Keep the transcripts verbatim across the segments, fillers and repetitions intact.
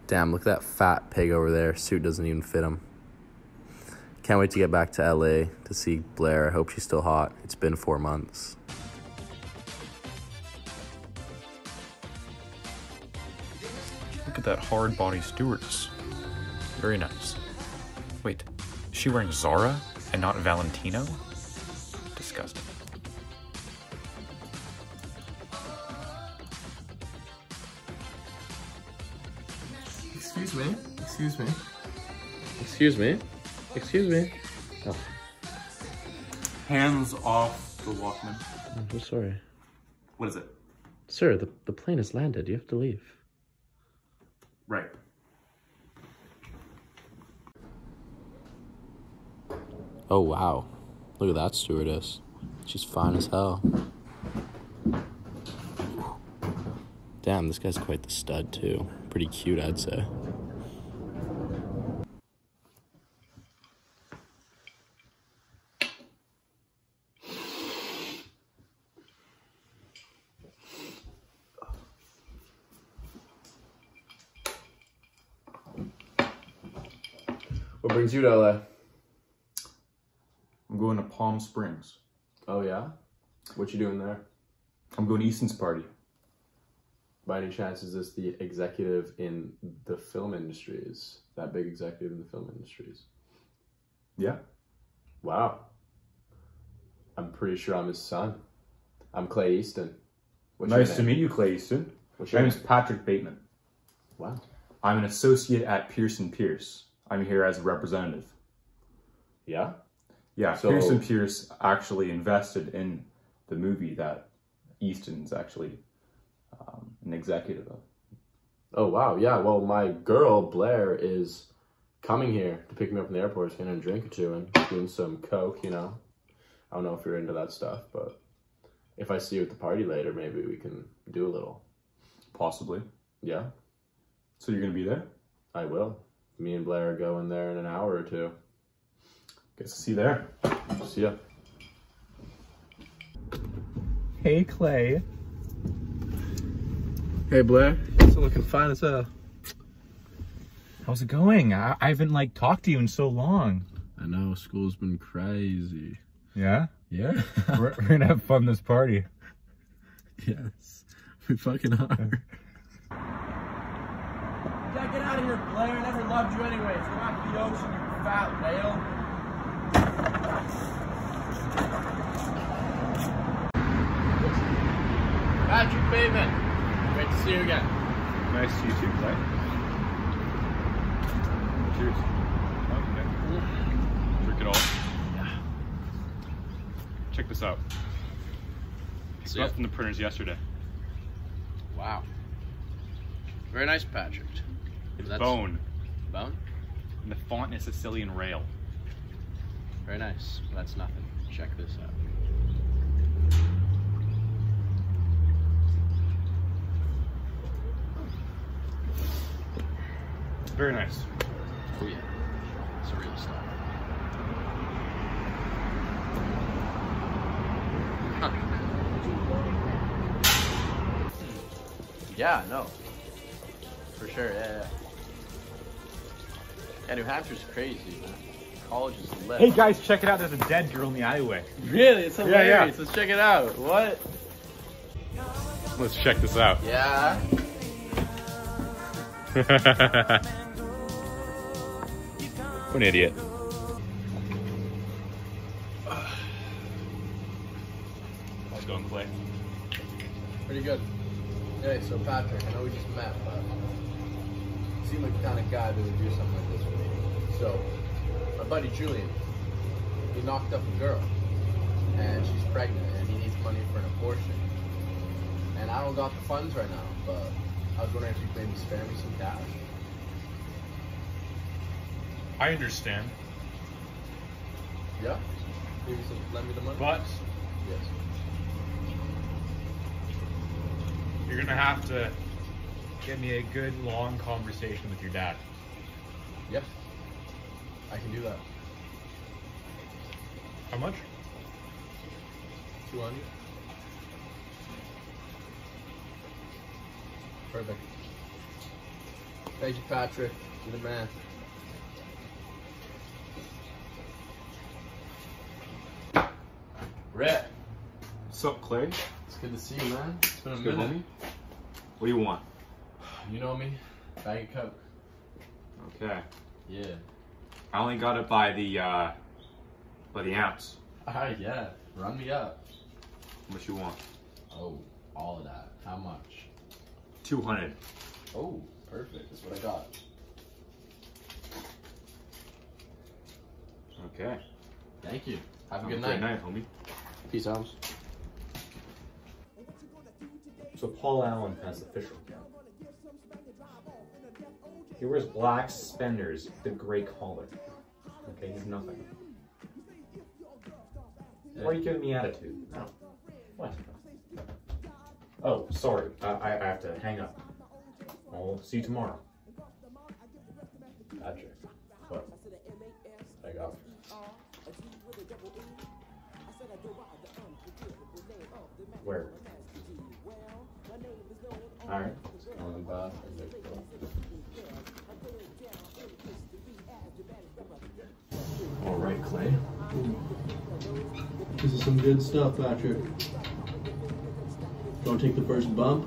Damn, look at that fat pig over there. Suit doesn't even fit him. Can't wait to get back to L A to see Blair. I hope she's still hot. It's been four months. Look at that hard body stewardess. Very nice. Wait, is she wearing Zara and not Valentino? Disgusting. Excuse me. Excuse me. Excuse me. Excuse me. Oh. Hands off the Lachlan. I'm so sorry. What is it? Sir, the, the plane has landed. You have to leave. Right. Oh, wow. Look at that stewardess. She's fine as hell. Damn, this guy's quite the stud, too. Pretty cute, I'd say. What brings you to L A? I'm going to Palm Springs. Oh, yeah? What you doing there? I'm going to Easton's party. By any chance, is this the executive in the film industries? That big executive in the film industries? Yeah. Wow. I'm pretty sure I'm his son. I'm Clay Easton. What's Nice your to name? meet you, Clay Easton. What's My your name name? is Patrick Bateman. Wow. I'm an associate at Pearson Pierce. I'm here as a representative. Yeah? Yeah, So- Pearson Pierce actually invested in the movie that Easton's actually um, an executive of. Oh, wow. Yeah, well, my girl, Blair, is coming here to pick me up from the airport, getting a drink or two and doing some coke, you know? I don't know if you're into that stuff, but if I see you at the party later, maybe we can do a little. Possibly. Yeah? So you're going to be there? I will. Me and Blair are going there in an hour or two. Guess to see you there. See ya. Hey, Clay. Hey, Blair. Still looking fine as hell. How's it going? I, I haven't, like, talked to you in so long. I know, school's been crazy. Yeah? Yeah? we're, we're gonna have fun this party. Yes. We fucking are. Yeah, get out of here, Blair. I never loved you anyways. Go back to the ocean, you fat whale. Patrick Bateman. Great to see you again. Nice to see you too, Clay. Cheers. Okay. Drink it all. Yeah. Check this out. Picked See it up it? from the printers yesterday. Wow. Very nice, Patrick. It's That's- bone. Bone? And the font is Sicilian rail. Very nice. That's nothing. Check this out. Very nice. Oh yeah. It's real stuff. Huh. Yeah, no. For sure, yeah, yeah. Yeah, New Hampshire's crazy, man. College is lit. Hey, guys, check it out. There's a dead girl in the alleyway. Really? It's hilarious. Yeah, yeah. Let's check it out. What? Let's check this out. Yeah. What an idiot. How's it going, Clay? Pretty good. Hey, so Patrick, I know we just met, but you seem like the kind of guy that would do something like this for me. So, my buddy Julian, he knocked up a girl, and she's pregnant, and he needs money for an abortion. And I don't got the funds right now, but I was wondering if you could maybe spare me some cash. I understand, Yeah? Maybe some, lend me the money? but Yes. you're gonna have to get me a good long conversation with your dad. Yes. I can do that. How much? two hundred? Perfect. Thank you, Patrick. You're the man. Bret. What's up, Clay? It's good to see you, man. It's been a Good, minute. homie. What do you want? You know me. Bag of Coke. Okay. Yeah. I only got it by the, uh, by the ounce. Alright, yeah. Run me up. How much you want? Oh, all of that. How much? two hundred. Oh, perfect. That's what I got. Okay. Thank you. Have a Have good a night. great night, homie. Peace out. So Paul Allen has official count. He wears black suspenders, the gray collar. Okay, he's nothing. Why are you giving me attitude? No. What? Oh, sorry. I, I I have to hang up. I'll see you tomorrow. Patrick. What? I got. Where? Alright. On the bath. Alright, Clay. This is some good stuff, Patrick. Don't take the first bump.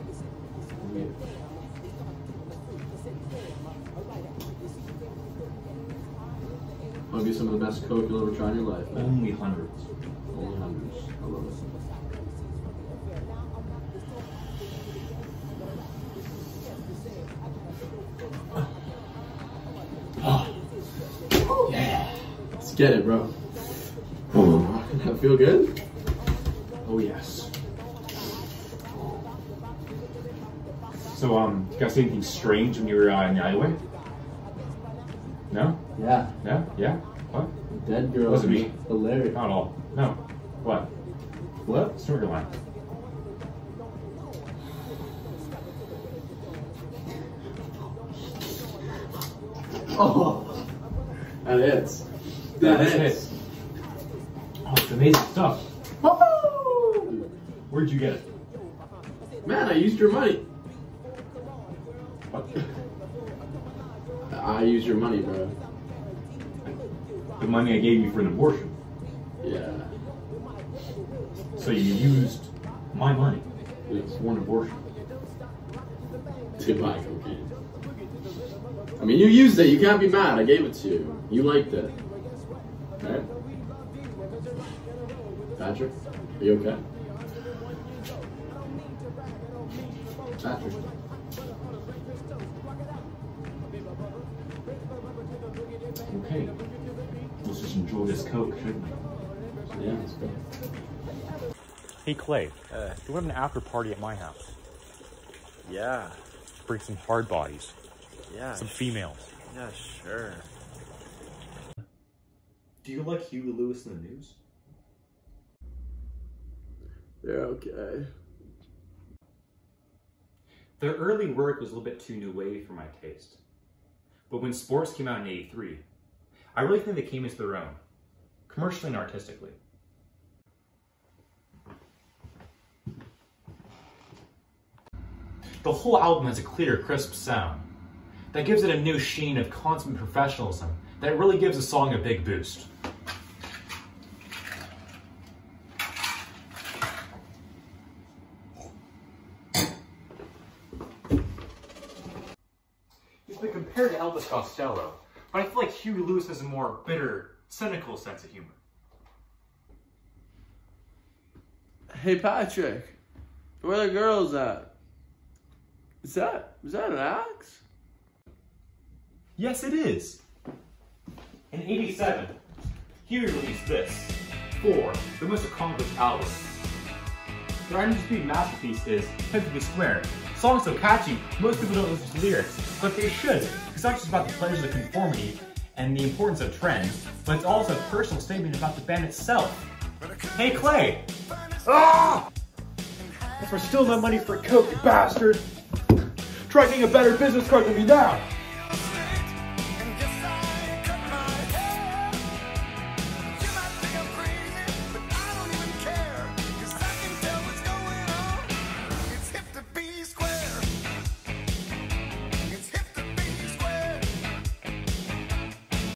I'll be some of the best Coke you'll ever try in your life, man. Only hundreds. Only hundreds. I love it. Oh. Yeah. Let's get it, bro. Oh, that feel good? Oh, yes. So, um, you guys see anything strange when you were uh, in the alleyway? No? Yeah. No? Yeah? What? Dead girl. Wasn't me. Hilarious. Not all. No. What? What? Storyline. Oh, that hits. That, That hits. hits. Oh, it's amazing stuff. Woo! Where'd you get it? Man, I used your money. What? I used your money, bro. The money I gave you for an abortion. Yeah. So you used my money Yes. for an abortion. To buy cocaine. I mean, you used it. You can't be mad. I gave it to you. You liked it. Right? Patrick? Are you okay? Patrick? Okay. Let's just enjoy this Coke, shouldn't we? Yeah, let's go. Hey, Clay. Uh, do you want an after party at my house? Yeah, Bring some hard bodies. yeah, Some females. yeah, sure. Do you like Huey Lewis in the news? They're okay. Their early work was a little bit too new wave for my taste. But when Sports came out in eighty-three, I really think they came into their own, commercially and artistically. The whole album has a clear, crisp sound that gives it a new sheen of consummate professionalism that really gives the song a big boost. He's been compared to Elvis Costello, but I feel like Huey Lewis has a more bitter, cynical sense of humor. Hey, Patrick. Where the girls at? Is that, is that an axe? Yes, it is. In eighty-seven, Huey released this, for the most accomplished album. Their undisputed masterpiece is Perfectly Square. The song's so catchy, most people don't listen to the lyrics, but they should. It's not just about the pleasures of conformity and the importance of trends, but it's also a personal statement about the band itself. Hey, Clay! Ah! If we're still no money for Coke, you bastard! Try getting a better business card than me now!